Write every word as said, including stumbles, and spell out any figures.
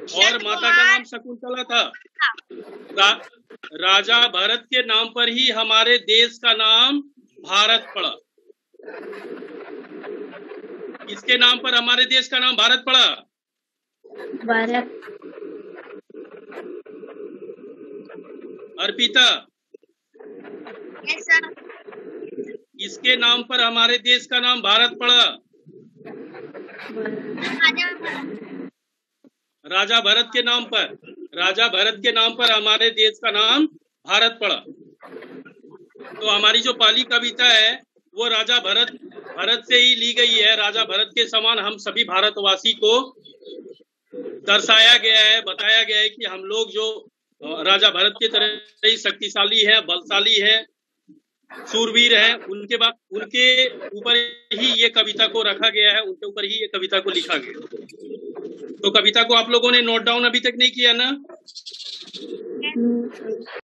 और माता का नाम शकुंतला था। रा, राजा भरत के नाम पर ही हमारे देश का नाम भारत पड़ा। किसके नाम पर हमारे देश का नाम भारत पड़ा? भारत। Arpita, yes sir. किसके नाम पर हमारे देश का नाम भारत पड़ा? राजा भरत के नाम पर। राजा भरत के नाम पर हमारे देश का नाम भारत पड़ा। तो हमारी जो पहली कविता है वो राजा भरत भरत से ही ली गई है। राजा भरत के समान हम सभी भारतवासी को दर्शाया गया है, बताया गया है कि हम लोग जो राजा भरत की तरह ही शक्तिशाली है, बलशाली है, सूरवीर है। उनके बाद उनके ऊपर ही ये कविता को रखा गया है, उनके ऊपर ही ये कविता को लिखा गया। तो कविता को आप लोगों ने नोट डाउन अभी तक नहीं किया ना?